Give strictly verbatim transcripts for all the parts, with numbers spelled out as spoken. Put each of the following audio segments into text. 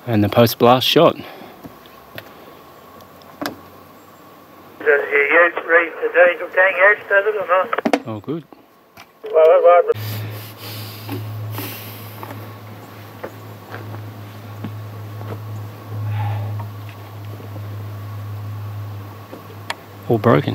And the post-blast shot. Does your ute read the diesel tank edge, does it or not? Oh, good. Well, well, All broken.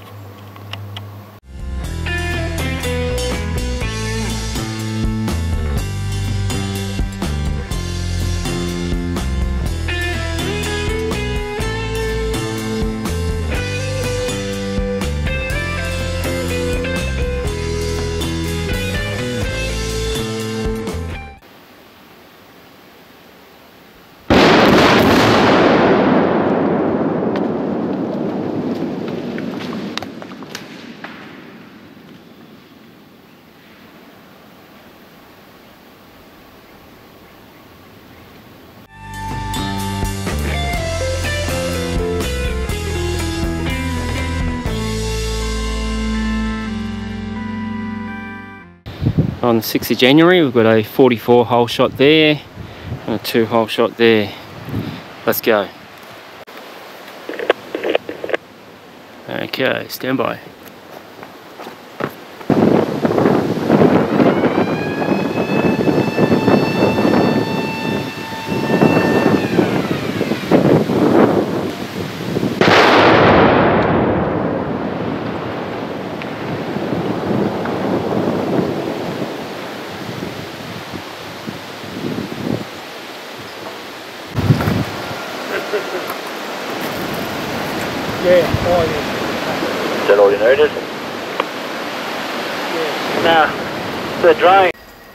On the sixth of January, we've got a forty-four hole shot there and a two hole shot there. Let's go. Okay, stand by. yeah, oh yeah. Is that all you needed? Yeah. Now, the drain.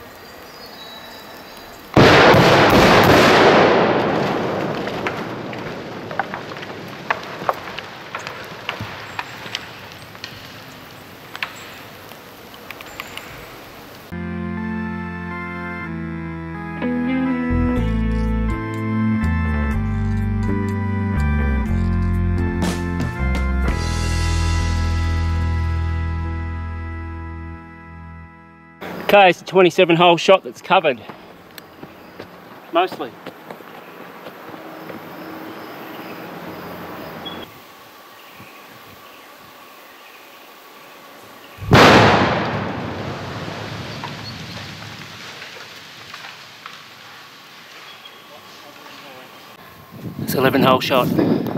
Okay, it's a twenty-seven hole shot that's covered. Mostly. It's an eleven hole shot.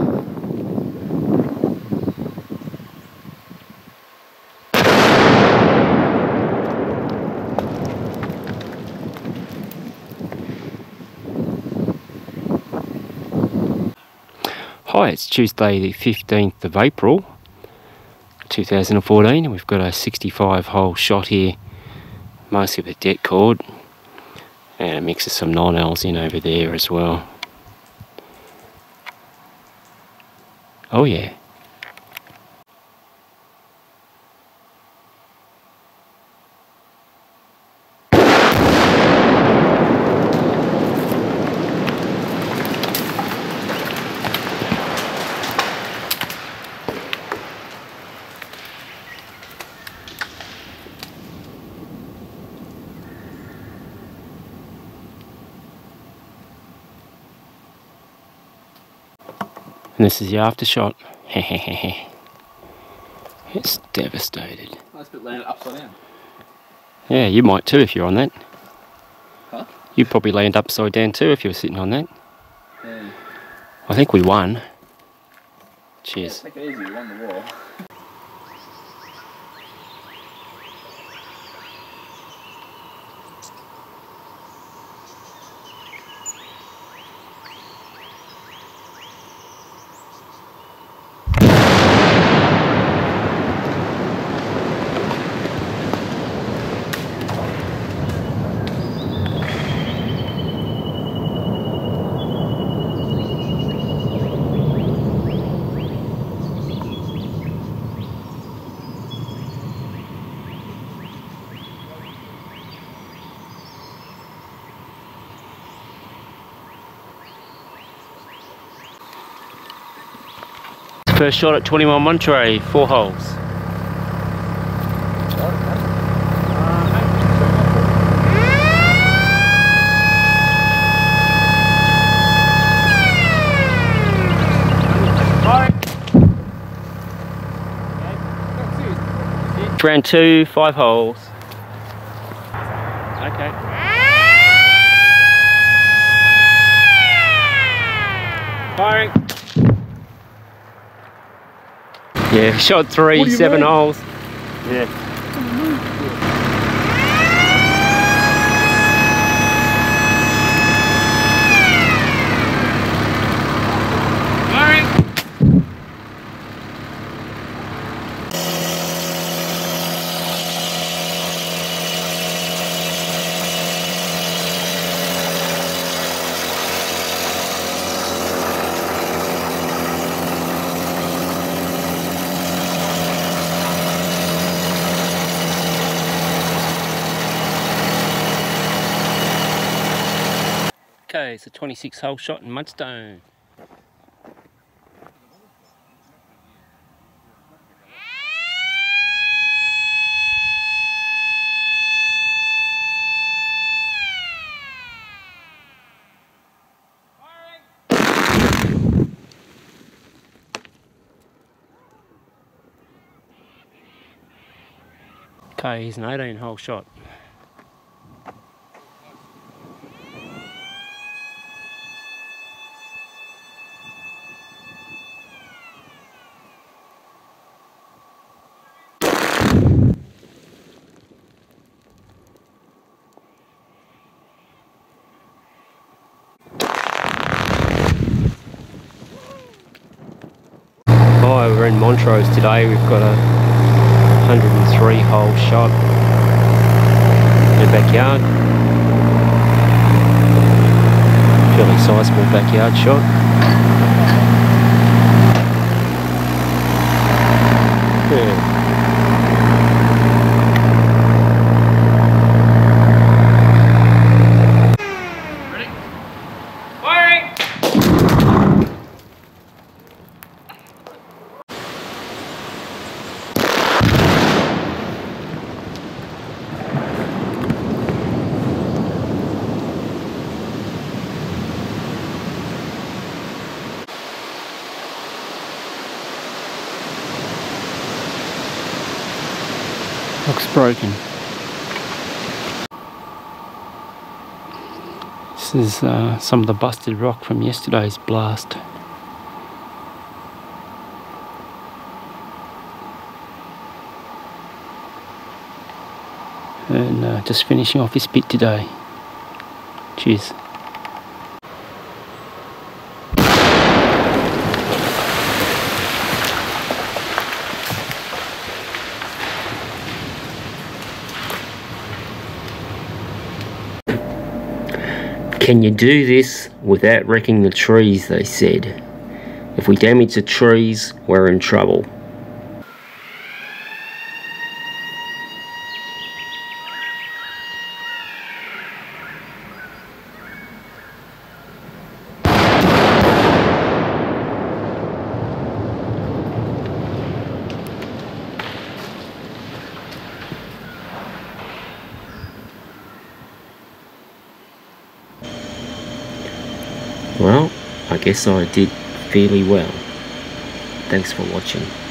Hi, it's Tuesday the fifteenth of April two thousand fourteen and we've got a sixty-five hole shot here, mostly with det cord, and a mix of some nine L's in over there as well. Oh yeah. And this is the after shot. It's devastated. That's a bit landed upside down. Yeah, you might too if you're on that. Huh? You'd probably land upside down too if you were sitting on that. Yeah. I think we won. Cheers. Yeah, take it easy, you won the war. First shot at twenty-one Monterey, four holes. Round two, five holes. Okay. Firing. Yeah, shot three, seven mean? holes. Yeah. Firing. Okay, it's a twenty-six hole shot in Mudstone. Okay, here's an eighteen hole shot. Hi, we're in Montrose today. We've got a one hundred three hole shot in the backyard. Fairly sizable backyard shot. Yeah. Looks broken. This is uh, some of the busted rock from yesterday's blast. And uh, just finishing off this bit today. Cheers. Can you do this without wrecking the trees, they said. If we damage the trees, we're in trouble. Well, I guess I did fairly well. Thanks for watching.